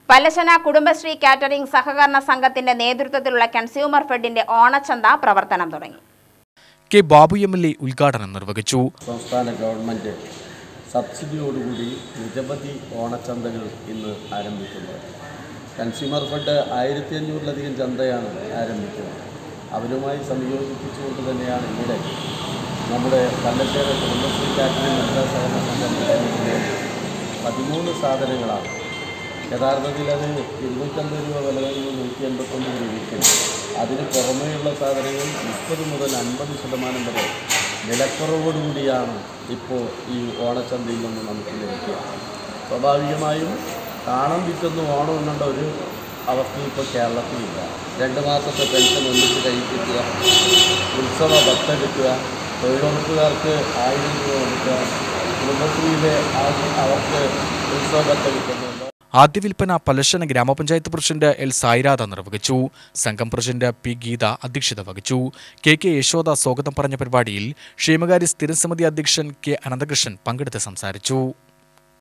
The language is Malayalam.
പലശന കുടുംബശ്രീ കാറ്ററിംഗ് സഹകരണ സംഘത്തിന്റെ നേതൃത്വത്തിലുള്ള കൺസ്യൂമർ ഫെഡിന്റെ ഓണച്ചന്ത പ്രവർത്തനം തുടങ്ങി. K Babu MLA. ഉദ്ഘാടനം നിർവഹിച്ചു. സംസ്ഥാന ഗവൺമെന്റ് സബ്സിഡിയോടുകൂടി നിരവധി ഓണച്ചന്തകൾ ഇന്ന് ആരംഭിക്കുന്നത്. കൺസ്യൂമർ ഫെഡ് 1500-ലധികം ചന്തയാണ് ആരംഭിക്കുന്നത്. അവരുമായി സംയോജിപ്പിച്ചുകൊണ്ട് തന്നെയാണ് ഇവിടെ നമ്മുടെ പല്ലശ്ശേരി കുടുംബശ്രീ കാറ്ററിംഗ് സഹകരണ സംഘത്തിൻ്റെ 13 സാധനങ്ങളാണ്. യഥാർത്ഥത്തിൽ അത് 250 രൂപ വില കഴിഞ്ഞ് 189 രൂപയ്ക്ക് അതിന് പുറമേയുള്ള സാധനങ്ങൾ 30 മുതൽ 50% വരെ വിലക്കുറവോടുകൂടിയാണ് ഇപ്പോൾ ഈ ഓണച്ചന്തയിൽ നിന്ന് നമുക്ക് ലഭിക്കുക. സ്വാഭാവികമായും താളം വിറ്റൊന്ന് ഓണം എന്നുള്ള ഒരു അവസ്ഥ ഇപ്പോൾ കേരളത്തിലില്ല. 2 മാസത്തെ പെൻഷൻ ഒന്നിച്ച് കഴിപ്പിക്കുക, ഉത്സവ ബത്തെടുക്കുക, തൊഴിലുറപ്പുകാർക്ക് 1000 രൂപ കൊടുക്കുക, കുടുംബശ്രീയിലെ അവർക്ക് ഉത്സവ ബത്ത കിട്ടുന്നുണ്ട്. ആദ്യ വിൽപ്പന പലശന ഗ്രാമപഞ്ചായത്ത് പ്രസിഡന്റ് എൽ സായിരാധ നിർവഹിച്ചു. സംഘം പ്രസിഡന്റ് പി ഗീത അധ്യക്ഷത വഹിച്ചു. കെ യശോദ സ്വാഗതം പറഞ്ഞ പരിപാടിയിൽ ക്ഷേമകാര്യ സ്ഥിരസമിതി അധ്യക്ഷൻ കെ അനന്തകൃഷ്ണൻ പങ്കെടുത്ത് സംസാരിച്ചു.